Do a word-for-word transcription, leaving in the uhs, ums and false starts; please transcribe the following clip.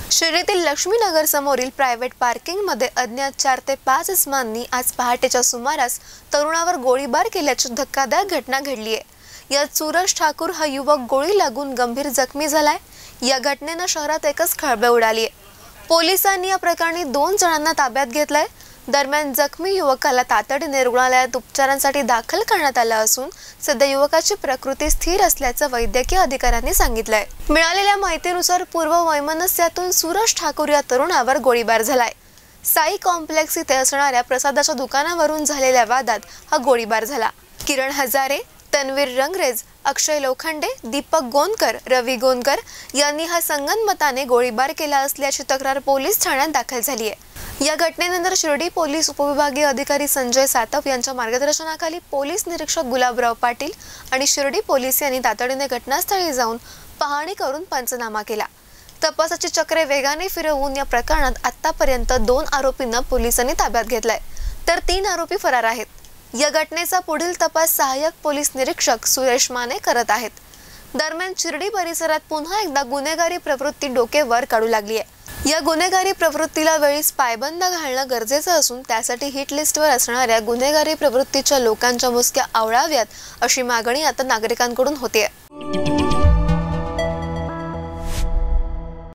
शिर्डीतील लक्ष्मीनगर समोरील प्रायव्हेट पार्किंगमध्ये अज्ञात चार ते पाच इसमांनी आज पहाटेच्या सुमारास तरुणावर गोळीबार केल्याची धक्कादायक घटना घडली आहे। यात सूरज ठाकूर हा युवक गोळी लागून गंभीर जखमी झालाय। या घटनेने शहरात एकच खळबळ उडाली आहे। पोलिसांनी या प्रकरणी दोन जणांना ताब्यात घेतलंय। दरम्यान जखमी युवकाला तातडीने रुग्णालयात उपचारांसाठी दाखल करण्यात आलं असून सध्या युवकाची प्रकृती स्थिर असल्याचं वैद्यकीय अधिकाऱ्यांनी सांगितलंय। मिळालेल्या माहितीनुसार पूर्व वैमनस्यातून सूरज ठाकूर या तरुणावर गोळीबार झालाय। साई कॉम्प्लेक्स इथे असणाऱ्या प्रसादाच्या दुकानावरून झालेल्या वादात हा गोळीबार झाला। किरण हजारे, तन्वीर रंगरेज, अक्षय लोखंडे, दीपक गोंदकर, रवी गोंदकर यांनी हा संगनमताने गोळीबार केला असल्याची तक्रार पोलीस ठाण्यात दाखल झाली आहे। या घटनेनंतर शिर्डी पोलीस उपविभागीय अधिकारी संजय सातव यांच्या मार्गदर्शनाखाली पोलीस निरीक्षक गुलाबराव पाटील आणि शिर्डी पोलीस यांनी तातडीने घटनास्थळी जाऊन पाहणी करून पंचनामा केला। तपासाची चक्रे वेगाने फिरवून या प्रकरणात आतापर्यंत दोन आरोपींना पोलिसांनी ताब्यात घेतलाय, तर तीन आरोपी फरार आहेत। या घटनेचा पुढील तपास सहाय्यक पोलीस निरीक्षक सुरेश माने करत आहेत। दरम्यान शिर्डी परिसरात पुन्हा एकदा गुन्हेगारी प्रवृत्ती डोकेवर काढू लागली आहे। या गुन्हेगारी प्रवृत्तीला वेळीच पायबंद घालणं गरजेचं असून त्यासाठी हिट लिस्टवर असणाऱ्या गुन्हेगारी प्रवृत्तीच्या लोकांच्या मुसक्या आवळाव्यात अशी मागणी आता नागरिकांकडून होते आहे।